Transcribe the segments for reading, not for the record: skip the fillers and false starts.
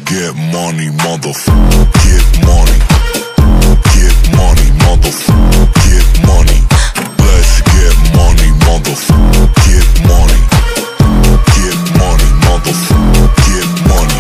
get money, motherfucker. Get money. Get money, motherfucker. Get money. Let's get money, motherfucker. Get money. Get money, motherfucker. Get money.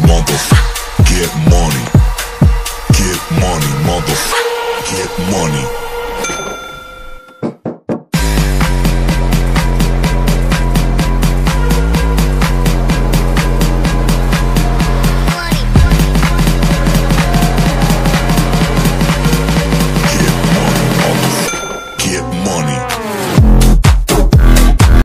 Get money.